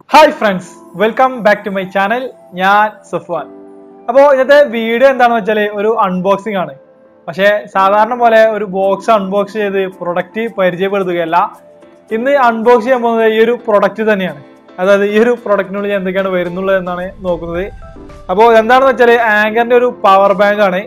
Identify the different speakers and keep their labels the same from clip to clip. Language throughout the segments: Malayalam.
Speaker 1: Hi friends, welcome back to my channel. ഞാൻ സഫ്വാൻ. അപ്പോൾ ഇന്നത്തെ വീഡിയോ എന്താണെന്ന് വെച്ചാൽ ഒരു അൺബോക്സിംഗ് ആണ്. പക്ഷേ സാധാരണ പോലെ ഒരു ബോക്സ് അൺബോക്സ് ചെയ്ത് പ്രൊഡക്റ്റ് പരിചയപ്പെടുത്തുകയല്ല. ഇന്ന് അൺബോക്സ് ചെയ്യാൻ പോകുന്നത് ഈ ഒരു പ്രൊഡക്റ്റ് തന്നെയാണ്. അതായത് ഈ ഒരു പ്രൊഡക്റ്റിനുള്ളിൽ എന്തൊക്കെയാണ് വരുന്നുള്ളത് എന്നാണ് നോക്കുന്നത്. അപ്പോൾ എന്താണെന്ന് വെച്ചാൽ ആങ്കറിന്റെ ഒരു പവർ ബാങ്ക് ആണ്.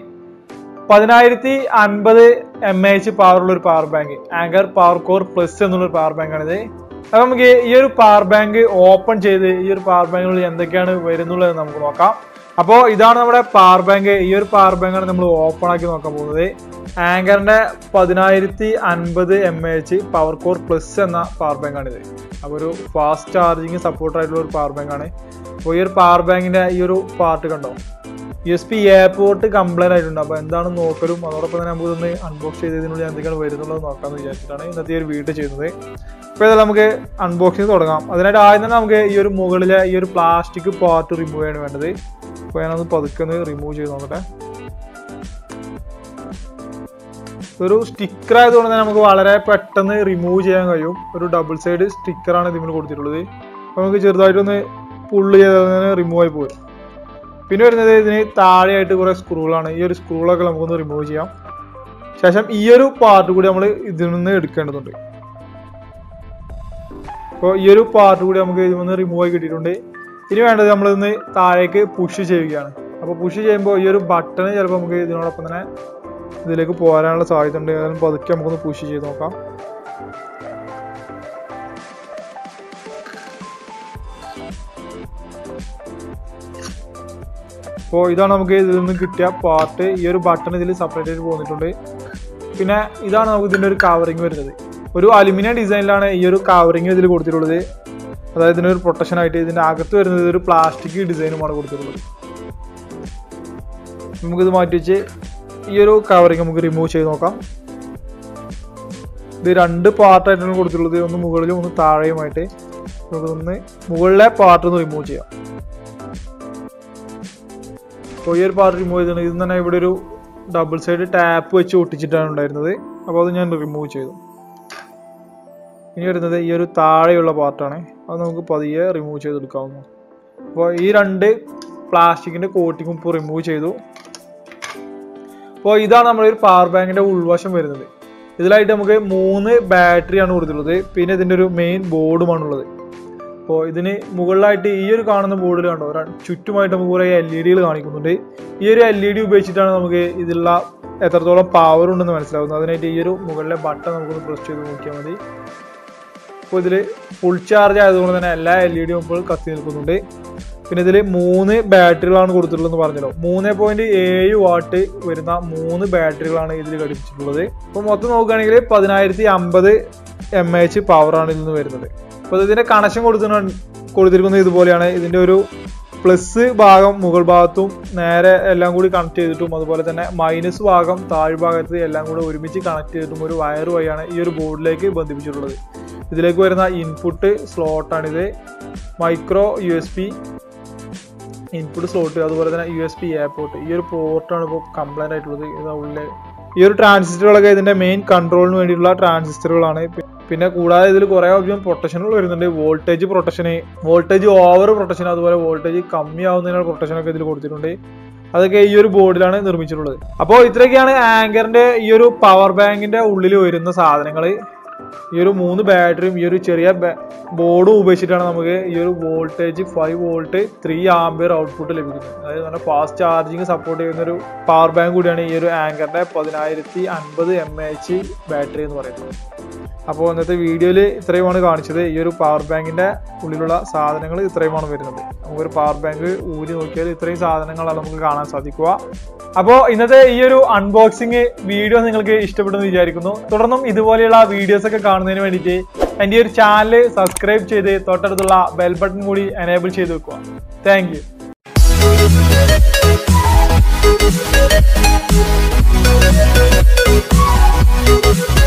Speaker 1: 1050 mAh പവറുള്ള ഒരു power bank. Anker power core plus എന്നുള്ളൊരു പവർ ബാങ്ക് ആണിത്. അപ്പൊ നമുക്ക് ഈ ഒരു പവർ ബാങ്ക് ഓപ്പൺ ചെയ്ത് ഈ ഒരു പവർ ബാങ്കിനുള്ളിൽ എന്തൊക്കെയാണ് വരുന്നുള്ളത് നമുക്ക് നോക്കാം. അപ്പോൾ ഇതാണ് നമ്മുടെ പവർ ബാങ്ക്. ഈ ഒരു പവർ ബാങ്കാണ് നമ്മൾ ഓപ്പൺ ആക്കി നോക്കാൻ പോകുന്നത്. ആങ്കറിന്റെ 1050 mAh പവർ കോർ പ്ലസ് എന്ന പവർ ബാങ്ക് ആണിത്. അപ്പോൾ ഒരു ഫാസ്റ്റ് ചാർജിങ് സപ്പോർട്ട് ആയിട്ടുള്ള ഒരു പവർ ബാങ്ക് ആണ്. അപ്പോൾ ഈ ഒരു പവർ ബാങ്കിന്റെ ഈ ഒരു പാർട്ട് കണ്ടോ, USB A പോർട്ട് കംപ്ലൈന്റ് ആയിട്ടുണ്ട്. അപ്പോൾ എന്താണെന്ന് നോക്കലും അതോടൊപ്പം തന്നെ നമുക്ക് ഇതൊന്ന് അൺബോക്സ് ചെയ്തതിനുള്ളിൽ എന്തൊക്കെയാണ് വരുന്നുള്ളത് നോക്കാമെന്ന് വിചാരിച്ചിട്ടാണ് ഇന്നത്തെ ഒരു വീഡിയോ ചെയ്യുന്നത്. അപ്പോൾ ഇതെല്ലാം നമുക്ക് അൺബോക്സിങ് തുടങ്ങാം. അതിനായിട്ട് ആദ്യം തന്നെ നമുക്ക് ഈ ഒരു മുകളിലെ ഈ ഒരു പ്ലാസ്റ്റിക് പാർട്ട് റിമൂവ് ചെയ്യാണ് വേണ്ടത്. അപ്പോൾ ഞാനത് പതുക്കെ ഒന്ന് റിമൂവ് ചെയ്ത് നോക്കട്ടെ. ഒരു സ്റ്റിക്കർ ആയതുകൊണ്ട് തന്നെ നമുക്ക് വളരെ പെട്ടെന്ന് റിമൂവ് ചെയ്യാൻ കഴിയും. ഒരു ഡബിൾ സൈഡ് സ്റ്റിക്കറാണ് ഇതിൽ കൊടുത്തിട്ടുള്ളത്. അപ്പോൾ നമുക്ക് ചെറുതായിട്ടൊന്ന് പുള്ള് ചെയ്ത് റിമൂവ് ആയി പോരും. പിന്നെ വരുന്നത് ഇതിന് താഴെയായിട്ട് കുറേ സ്ക്രൂകളാണ്. ഈ ഒരു സ്ക്രൂകളൊക്കെ നമുക്കൊന്ന് റിമൂവ് ചെയ്യാം. ശേഷം ഈ ഒരു പാർട്ട് കൂടി നമ്മൾ ഇതിൽ നിന്ന് എടുക്കേണ്ടതുണ്ട്. അപ്പോൾ ഈ ഒരു പാർട്ട് കൂടി നമുക്ക് ഇതിൽ നിന്ന് റിമൂവ് ആയി കിട്ടിയിട്ടുണ്ട്. ഇനി വേണ്ടത് നമ്മളിന്ന് താഴേക്ക് പുഷ് ചെയ്യുകയാണ്. അപ്പോൾ പുഷ് ചെയ്യുമ്പോൾ ഈ ഒരു ബട്ടൺ ചിലപ്പോൾ നമുക്ക് ഇതിനോടൊപ്പം തന്നെ ഇതിലേക്ക് പോരാനുള്ള സാധ്യത ഉണ്ട്. അതിന് പതുക്കെ നമുക്കൊന്ന് പുഷ് ചെയ്ത് നോക്കാം. അപ്പോൾ ഇതാണ് നമുക്ക് ഇതിൽ നിന്ന് കിട്ടിയ പാർട്ട്. ഈ ഒരു ബട്ടൺ ഇതിൽ സെപ്പറേറ്റ് ആയിട്ട് പോന്നിട്ടുണ്ട്. പിന്നെ ഇതാണ് നമുക്ക് ഇതിൻ്റെ ഒരു കവറിങ് വരുന്നത്. ഒരു അലുമിനിയം ഡിസൈനിലാണ് ഈ ഒരു കവറിങ് ഇതിൽ കൊടുത്തിട്ടുള്ളത്. അതായത് ഇതിനൊരു പ്രൊട്ടക്ഷൻ ആയിട്ട് ഇതിൻ്റെ അകത്ത് വരുന്നത് ഒരു പ്ലാസ്റ്റിക് ഡിസൈനുമാണ് കൊടുത്തിട്ടുള്ളത്. നമുക്കിത് മാറ്റി വെച്ച് ഈ ഒരു കവറിങ് നമുക്ക് റിമൂവ് ചെയ്ത് നോക്കാം. ഇത് രണ്ട് പാർട്ടായിട്ടാണ് കൊടുത്തിട്ടുള്ളത്. ഒന്ന് മുകളിലും ഒന്ന് താഴെയുമായിട്ട്. നമുക്കൊന്ന് മുകളിലെ പാർട്ട് ഒന്ന് റിമൂവ് ചെയ്യാം. അപ്പോൾ ഈ ഒരു പാർട്ട് റിമൂവ് ചെയ്തിട്ടുണ്ട്. ഇത് തന്നെ ഇവിടെ ഒരു ഡബിൾ സൈഡ് ടാപ്പ് വെച്ച് ഒട്ടിച്ചിട്ടാണ് ഉണ്ടായിരുന്നത്. അപ്പോൾ അത് ഞാൻ റിമൂവ് ചെയ്തു. ഇനി വരുന്നത് ഈ ഒരു താഴെയുള്ള പാർട്ടാണ്. അത് നമുക്ക് പതിയെ റിമൂവ് ചെയ്തെടുക്കാവുന്നു. അപ്പോൾ ഈ രണ്ട് പ്ലാസ്റ്റിക്കിൻ്റെ കോട്ടിങ്ങും ഇപ്പോൾ റിമൂവ് ചെയ്തു. അപ്പോൾ ഇതാണ് നമ്മുടെ ഒരു പവർ ബാങ്കിൻ്റെ ഉൾവശം വരുന്നത്. ഇതിലായിട്ട് നമുക്ക് 3 ബാറ്ററിയാണ് കൊടുത്തിട്ടുള്ളത്. പിന്നെ ഇതിൻ്റെ ഒരു മെയിൻ ബോർഡുമാണുള്ളത്. അപ്പോൾ ഇതിന് മുകളിലായിട്ട് ഈ ഒരു കാണുന്ന ബോർഡിൽ കണ്ടോ ചുറ്റുമായിട്ട് നമുക്ക് കുറേ LED കാണിക്കുന്നുണ്ട്. ഈ ഒരു LED ഉപയോഗിച്ചിട്ടാണ് നമുക്ക് ഇതിലുള്ള എത്രത്തോളം പവർ ഉണ്ടെന്ന് മനസ്സിലാവുന്നത്. അതിനായിട്ട് ഈ ഒരു മുകളിലെ ബട്ടൺ നമുക്കൊന്ന് പ്രസ് ചെയ്ത് നോക്കിയാൽ മതി. അപ്പോൾ ഇതിൽ ഫുൾ ചാർജ് ആയതുകൊണ്ട് തന്നെ എല്ലാ LED ഇപ്പോൾ കത്തി നിൽക്കുന്നുണ്ട്. പിന്നെ ഇതിൽ 3 ബാറ്ററികളാണ് കൊടുത്തിട്ടുള്ളതെന്ന് പറഞ്ഞല്ലോ. 3.7 വാട്ട് വരുന്ന 3 ബാറ്ററികളാണ് ഇതിൽ ഘടിപ്പിച്ചിട്ടുള്ളത്. അപ്പോൾ മൊത്തം നോക്കുകയാണെങ്കിൽ 1050 mAh പവറാണ് ഇതിൽ നിന്ന് വരുന്നത്. അപ്പോൾ ഇതിൻ്റെ കണക്ഷൻ കൊടുത്തിരിക്കുന്നത് ഇതുപോലെയാണ്. ഇതിൻ്റെ ഒരു പ്ലസ് ഭാഗം മുകൾ ഭാഗത്തും നേരെ എല്ലാം കൂടി കണക്ട് ചെയ്തിട്ടും അതുപോലെ തന്നെ മൈനസ് ഭാഗം താഴ്ഭാഗത്ത് എല്ലാം കൂടി ഒരുമിച്ച് കണക്ട് ചെയ്തിട്ടും ഒരു വയർ വഴിയാണ് ഈ ഒരു ബോർഡിലേക്ക് ബന്ധിപ്പിച്ചിട്ടുള്ളത്. ഇതിലേക്ക് വരുന്ന ഇൻപുട്ട് സ്ലോട്ടാണിത്. മൈക്രോ USB ഇൻപുട്ട് സ്ലോട്ട്, അതുപോലെ തന്നെ USB A പോർട്ട്. ഈ ഒരു പോർട്ടാണ് ഇപ്പോൾ കംപ്ലൈൻ്റ് ആയിട്ടുള്ളത്. ഇതിനുള്ളിൽ ഈ ഒരു ട്രാൻസിസ്റ്ററുകളൊക്കെ ഇതിൻ്റെ മെയിൻ കൺട്രോളിന് വേണ്ടിയിട്ടുള്ള ട്രാൻസിസ്റ്ററുകളാണ്. പിന്നെ കൂടാതെ ഇതിൽ കുറേ ഓപ്ഷൻ പ്രൊട്ടക്ഷനുകൾ വരുന്നുണ്ട്. വോൾട്ടേജ് പ്രൊട്ടക്ഷന്, വോൾട്ടേജ് ഓവർ പ്രൊട്ടക്ഷൻ, അതുപോലെ വോൾട്ടേജ് കമ്മിയാവുന്നതിനുള്ള പ്രൊട്ടക്ഷനൊക്കെ ഇതിൽ കൊടുത്തിട്ടുണ്ട്. അതൊക്കെ ഈ ഒരു ബോർഡിലാണ് നിർമ്മിച്ചിട്ടുള്ളത്. അപ്പോൾ ഇത്രയൊക്കെയാണ് ആങ്കറിന്റെ ഈ ഒരു പവർ ബാങ്കിന്റെ ഉള്ളിൽ വരുന്ന സാധനങ്ങൾ. ഈ ഒരു 3 ബാറ്ററിയും ഈ ഒരു ചെറിയ ബോർഡും ഉപയോഗിച്ചിട്ടാണ് നമുക്ക് ഈ ഒരു വോൾട്ടേജ് 5 വോൾട്ട് 3 ആംപിയർ ഔട്ട്പുട്ട് ലഭിക്കുന്നത്. അതായത് നല്ല ഫാസ്റ്റ് ചാർജിങ് സപ്പോർട്ട് ചെയ്യുന്ന ഒരു പവർ ബാങ്ക് കൂടിയാണ് ഈ ഒരു ആങ്കറിന്റെ 1050 mAh ബാറ്ററി എന്ന് പറയുന്നത്. അപ്പോൾ ഇന്നത്തെ വീഡിയോയിൽ ഇത്രയുമാണ് കാണിച്ചത്. ഈ ഒരു പവർ ബാങ്കിന്റെ ഉള്ളിലുള്ള സാധനങ്ങൾ ഇത്രയുമാണ് വരുന്നത്. നമുക്കൊരു പവർ ബാങ്ക് ഊരി നോക്കിയാൽ ഇത്രയും സാധനങ്ങളാണ് നമുക്ക് കാണാൻ സാധിക്കുക. അപ്പോൾ ഇന്നത്തെ ഈ ഒരു അൺബോക്സിങ് വീഡിയോ നിങ്ങൾക്ക് ഇഷ്ടപ്പെട്ടെന്ന് വിചാരിക്കുന്നു. തുടർന്നും ഇതുപോലെയുള്ള വീഡിയോസ് ഒക്കെ കാണുന്നതിന് വേണ്ടിയിട്ട് എൻ്റെ ഈ ഒരു ചാനൽ സബ്സ്ക്രൈബ് ചെയ്ത് തൊട്ടടുത്തുള്ള ബെൽ ബട്ടൺ കൂടി എനേബിൾ ചെയ്ത് വെക്കുക. Thank U.